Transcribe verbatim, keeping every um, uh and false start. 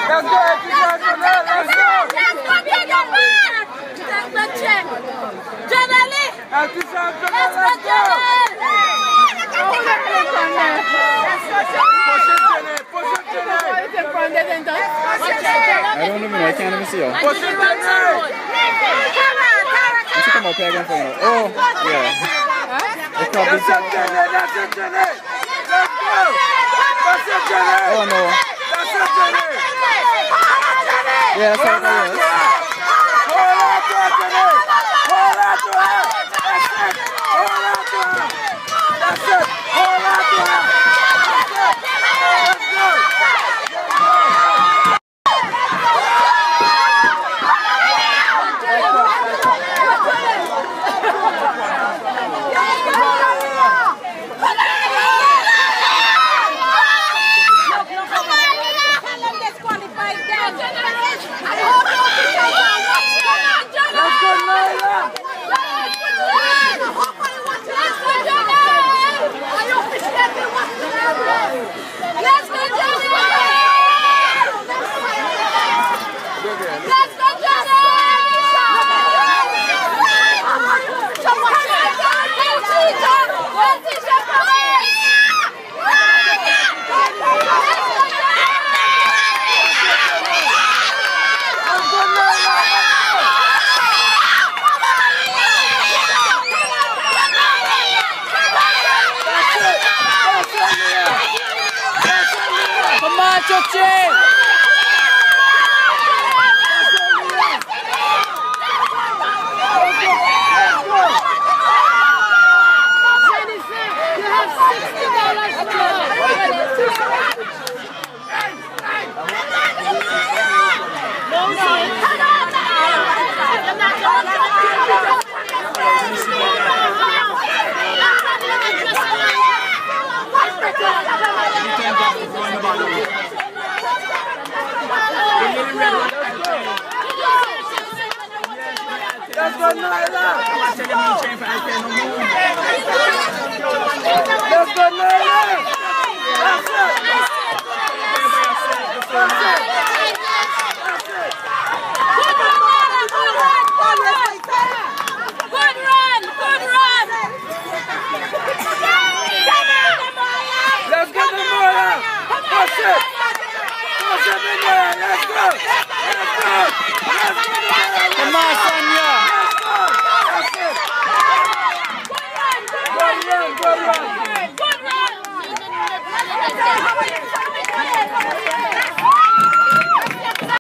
Let's go, let's go. Let's go to the park. Let's go check. Journalist. Let's go, journalist. I don't even know, I can't even see you. Push it, Jenny. You should come up here again for you. Oh, yeah. It's probably That's it, Jenny. That's it, Jenny. Let's go. That's it, Jenny. Oh, no. That's it, Jenny. Yeah, that's how it is. Hold on to her, Jenny. Hold on to her. That's it. Hold on to her. That's it. Hold on to her. That's it. Let's go. Come on, Chuchi! Let's go, Nyla! Let's go, Nyla! That's it! That's it! Good run! Good run! Let's get the Moya! Push it! Push it in there! Let's go! Let's go! Let's go! Come on, Sonia! Let's go! That's it! Good run! Good run! Good run!